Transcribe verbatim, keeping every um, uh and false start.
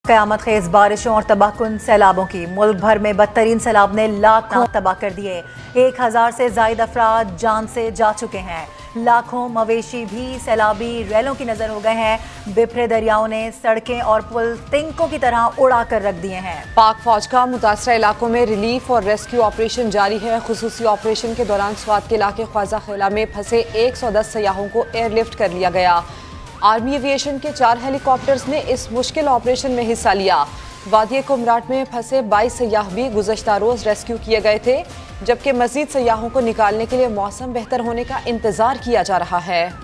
कयामत खेज बारिशों और तबाहकुन सैलाबों की मुल्क भर में बदतरीन सैलाब ने लाखों तबाह कर दिए। एक हजार से जायद अफराद जान से जा चुके हैं। लाखों मवेशी भी सैलाबी रैलों की नजर हो गए हैं। बिफरे दरियाओं ने सड़कें और पुल तिनकों की तरह उड़ा कर रख दिए हैं। पाक फौज का मुतासरा इलाकों में रिलीफ और रेस्क्यू ऑपरेशन जारी है। खुसूसी ऑपरेशन के दौरान स्वात के इलाके ख्वाजा खेला में फंसे एक सौ दस सयाहों को एयरलिफ्ट कर लिया गया। आर्मी एविएशन के चार हेलीकॉप्टर्स ने इस मुश्किल ऑपरेशन में हिस्सा लिया। वादी कुमराट में फंसे बाईस सयाह भी गुज़श्ता रोज रेस्क्यू किए गए थे, जबकि मजीद सयाहों को निकालने के लिए मौसम बेहतर होने का इंतजार किया जा रहा है।